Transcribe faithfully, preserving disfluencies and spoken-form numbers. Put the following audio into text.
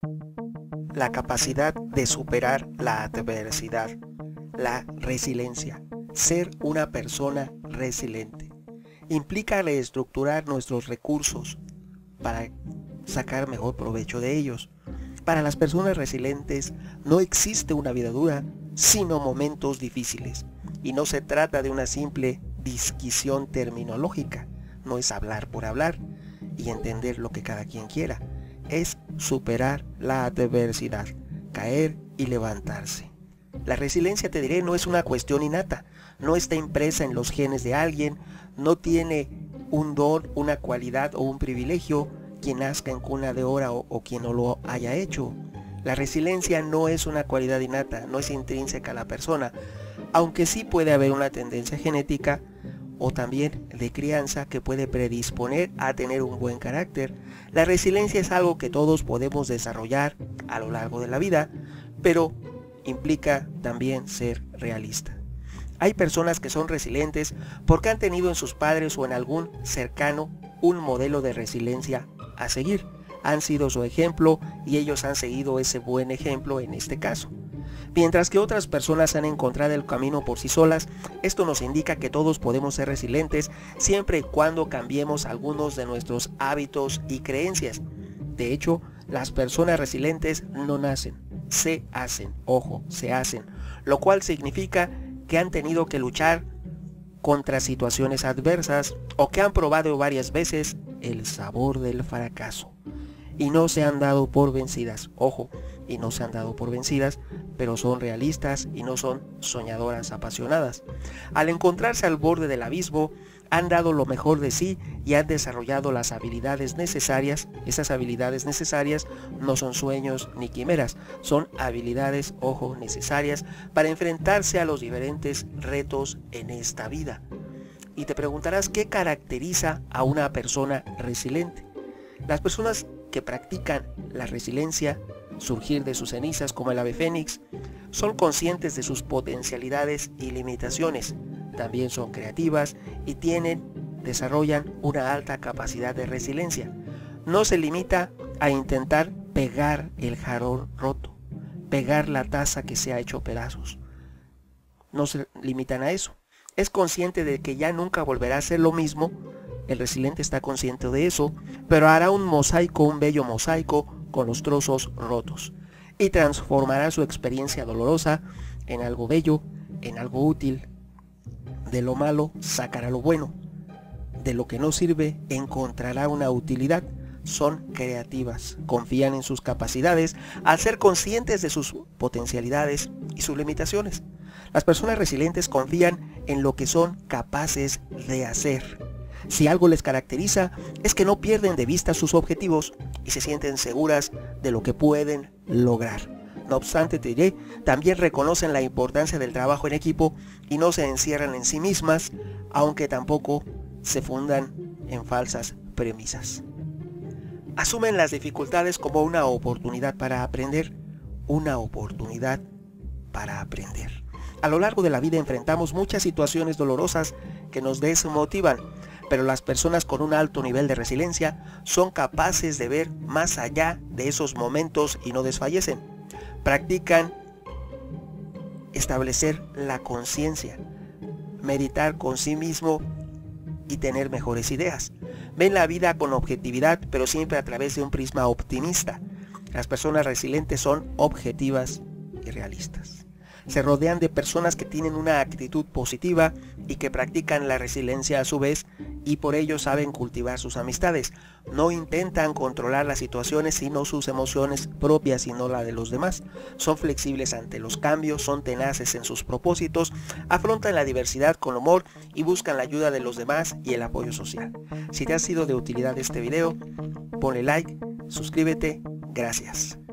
La capacidad de superar la adversidad, la resiliencia, ser una persona resiliente. Implica reestructurar nuestros recursos para sacar mejor provecho de ellos. Para las personas resilientes no existe una vida dura, sino momentos difíciles. Y no se trata de una simple disquisición terminológica, no es hablar por hablar y entender lo que cada quien quiera. Es superar la adversidad, caer y levantarse. La resiliencia, te diré, no es una cuestión innata, no está impresa en los genes de alguien, no tiene un don, una cualidad o un privilegio quien nazca en cuna de oro o, o quien no lo haya hecho. La resiliencia no es una cualidad innata, no es intrínseca a la persona, aunque sí puede haber una tendencia genética o también de crianza que puede predisponer a tener un buen carácter. La resiliencia es algo que todos podemos desarrollar a lo largo de la vida, pero implica también ser realista. Hay personas que son resilientes porque han tenido en sus padres o en algún cercano un modelo de resiliencia a seguir. Han sido su ejemplo y ellos han seguido ese buen ejemplo en este caso. Mientras que otras personas han encontrado el camino por sí solas, esto nos indica que todos podemos ser resilientes siempre y cuando cambiemos algunos de nuestros hábitos y creencias. De hecho, las personas resilientes no nacen, se hacen, ojo, se hacen, lo cual significa que han tenido que luchar contra situaciones adversas o que han probado varias veces el sabor del fracaso y no se han dado por vencidas, ojo, y no se han dado por vencidas, pero son realistas y no son soñadoras apasionadas. Al encontrarse al borde del abismo, han dado lo mejor de sí y han desarrollado las habilidades necesarias. Esas habilidades necesarias no son sueños ni quimeras, son habilidades, ojo, necesarias para enfrentarse a los diferentes retos en esta vida. Y te preguntarás, ¿qué caracteriza a una persona resiliente? Las personas que practican la resiliencia, surgir de sus cenizas como el ave fénix, son conscientes de sus potencialidades y limitaciones. También son creativas y tienen, desarrollan una alta capacidad de resiliencia. No se limita a intentar pegar el jarrón roto, pegar la taza que se ha hecho pedazos. No se limitan a eso. Es consciente de que ya nunca volverá a ser lo mismo. El resiliente está consciente de eso, pero hará un mosaico, un bello mosaico con los trozos rotos y transformará su experiencia dolorosa en algo bello, en algo útil. De lo malo sacará lo bueno, de lo que no sirve encontrará una utilidad. Son creativas, confían en sus capacidades al ser conscientes de sus potencialidades y sus limitaciones. Las personas resilientes confían en lo que son capaces de hacer. Si algo les caracteriza es que no pierden de vista sus objetivos y se sienten seguras de lo que pueden lograr. No obstante, te diré, también reconocen la importancia del trabajo en equipo y no se encierran en sí mismas, aunque tampoco se fundan en falsas premisas. Asumen las dificultades como una oportunidad para aprender, una oportunidad para aprender. A lo largo de la vida enfrentamos muchas situaciones dolorosas que nos desmotivan, pero las personas con un alto nivel de resiliencia son capaces de ver más allá de esos momentos y no desfallecen. Practican establecer la conciencia, meditar con sí mismo y tener mejores ideas. Ven la vida con objetividad, pero siempre a través de un prisma optimista. Las personas resilientes son objetivas y realistas. Se rodean de personas que tienen una actitud positiva y que practican la resiliencia a su vez, y por ello saben cultivar sus amistades. No intentan controlar las situaciones sino sus emociones propias y no la de los demás. Son flexibles ante los cambios, son tenaces en sus propósitos, afrontan la diversidad con humor y buscan la ayuda de los demás y el apoyo social. Si te ha sido de utilidad este video, ponle like, suscríbete, gracias.